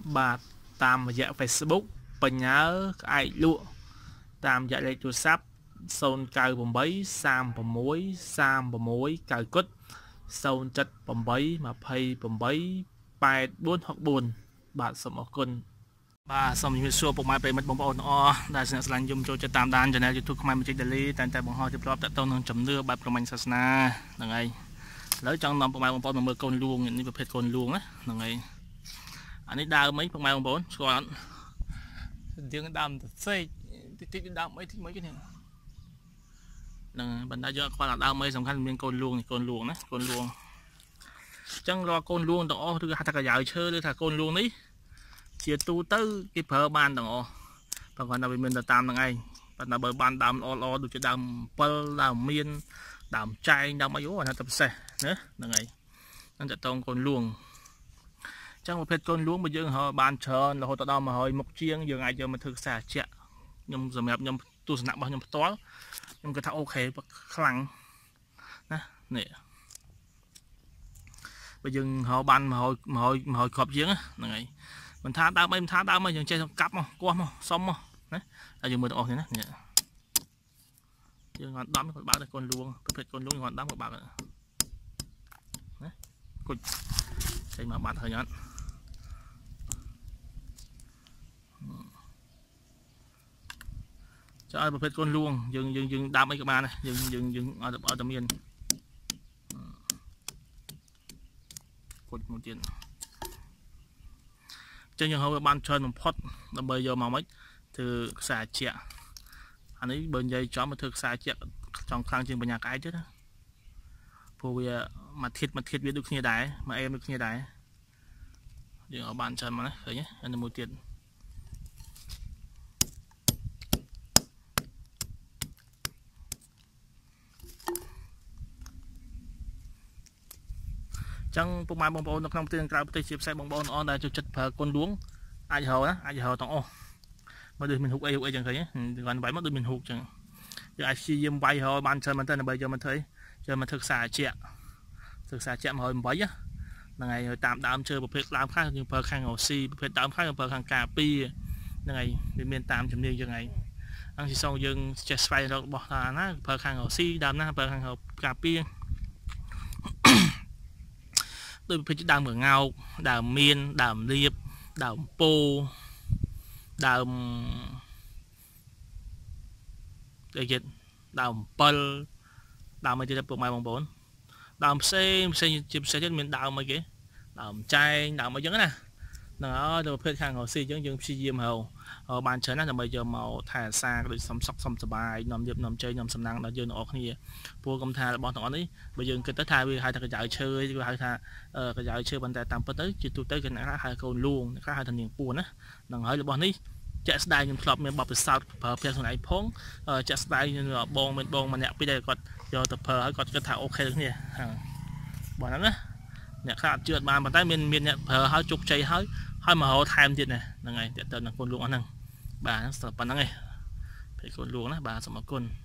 បាទតាមរយៈ Facebook បញ្ញាឯកលក់តាមរយៈលេខទូរស័ព្ទ098 36 36 9 គុត 078 28 8464 បាទសូមអរគុណបាទសូមជំរាបសួរពុកម៉ែប្រិយមិត្តបងប្អូនទាំងអស់ដែលស្នាក់ស្លាញ់យំចូលចិត្តតាមដាន Channel YouTube ខ្មែរមួយជីដេលីតែបង្ហោះជាប្រព័ន្ធតទៅនឹងជំនឿបែបប្រមាញ់សាសនាហ្នឹងហើយឥឡូវចង់នាំពុកម៉ែបងប្អូនមកមើលកូនលួងនេះប្រភេទកូនលួងណាហ្នឹងហើយអានេះដើមអីពុកម៉ែបងប្អូនស្គាល់អត់យើងដើមទៅសេកតិចដើមអីតិចមួយគេនេះហ្នឹងបណ្ដាយកខ្វល់ដើមអីសំខាន់មានកូនលួងនេះកូនលួងណាកូនលួងអញ្ចឹងរកកូនលួងទាំងអស់ឬហៅថាកាយឈើឬថាកូនលួងនេះជាទូទៅគេប្រើបានទាំងអស់បើគាត់ថាវាមានតែតាមហ្នឹងឯងប៉ុន្តែបើបានដើមល្អៗដូចជាដើម7ដើមមានដើមចែងដើមអីអូអានេះទៅពិសេសណាហ្នឹងហើយហ្នឹងតតងកូនលួងអញ្ចឹងប្រភេទកូនលួងបើយើងរកបានច្រើនរហូតដល់100មុខជាងយើងអាចយកមកធ្វើខ្សែអាជាក់ខ្ញុំសម្រាប់ខ្ញុំទស្សនៈរបស់ខ្ញុំផ្ទាល់ខ្ញុំគិតថាអូខេខ្លាំងណានេះបើយើងរកបាន100គ្រាប់ជាងហ្នឹងហើយមិនថាដើមអីមិនថាដើមអីយើងចេះកាប់មកគោះមកសុំមកណាហើយយើងមើលទាំងអស់គ្នាណាយើងគាត់ដំគាត់បើកតែកូនលួងប្រភេទកូនលួងគាត់ដំគាត់បើកណាគុជចេញមកបាត់ហើយអត់ចុះឲ្យប្រភេទកូនលួងយើងដាំអីក៏បានដែរយើងឲ្យតែមានគុជមួយទៀតចឹងយើងហៅវាបានច្រើនបំផុតដើម្បីយកមកមិនធ្វើខ្សែជាក់អានេះបើនិយាយចំមកធ្វើខ្សែជាក់ចង់ខ្លាំងជាងបញ្ញាក្អែកទៀតណាព្រោះវាមួយធាតុវាដូចគ្នាដែរមួយអេមដូចគ្នាដែរយើងឲ្យបានច្រើនមកណាឃើញទេអានេះមួយទៀតចឹងពុកម៉ែបងប្អូននៅក្នុងប្រទេសក្រៅប្រទេសជាពិសេសបងប្អូនអនដែលចូលចិត្តប្រើកូនលួងអាចរកណាអាចរកទាំងអស់មកដូចមានហូបអីចឹងឃើញគាត់បាយមកដូចមានហូបចឹងយើងអាចព្យាយាមវាយរកបានច្រើនមែនតើដើម្បីយកមកធ្វើខ្សែជាក់ធ្វើខ្សែជាក់108ហ្នឹងហើយតាមដើមឈើប្រភេទដើមខ្លះយើងប្រើខាងរស៊ីប្រភេទដើមខ្លះយើងប្រើខាងការពីហ្នឹងហើយវាមានតាមជំនាញចឹងហើយអង្គជាសងយើងចេះស្វែងរករបស់ថាណាប្រើខាងរស៊ីដើមណាប្រើខាងការពីដោយប្រភេទដើមងោកដើមមានដើមលៀបដើមពោដើមអីទៀតដើម7ដើមអីទៀតពុកម៉ែបងប្អូនដើមផ្សេងជាពិសេសទៀតមានដើមអីគេដើមចែងដើមអីចឹងណាហ្នឹងហើយទៅប្រភេទខាងរស៊ីអញ្ចឹងយើងព្យាយាមរកបានច្រើនណាស់ដើម្បីយកមកថែរក្សាដូចសំសុខសំសបាយនាំលៀបនាំជ័យនាំសំណាងដល់យើងទាំងអស់គ្នាព្រោះកំថារបស់ទាំងអស់នេះបើយើងគិតទៅថាវាហៅថាកញ្ចៅឈើវាហៅថាកញ្ចៅឈើប៉ុន្តែតាមពិតទៅជាទូទៅគេហៅកូនលួងខ្លះហៅថានាងពួនណាហ្នឹងហើយរបស់នេះចាក់ស្ដាយខ្ញុំធ្លាប់មានបបពិសោធន៍ប្រើប្រាស់ខ្លួនឯងផងចាក់ស្ដាយបងមានបងម្នាក់ពីរដែលគាត់យកទៅប្រើហើយគាត់គិតថាអូខេគ្នាបងហ្នឹងណាអ្នកខ្លះអត់ជឿបានប៉ុន្តែមានអ្នកប្រើហើយជោគជ័យហើយមករកថែមទៀតហ្នឹងហើយតើទៅនឹងកូនលួងអស់ហ្នឹងបាទប៉ុណ្្នឹងឯងពេលកូនលួងណាបាទសូមអរគុណ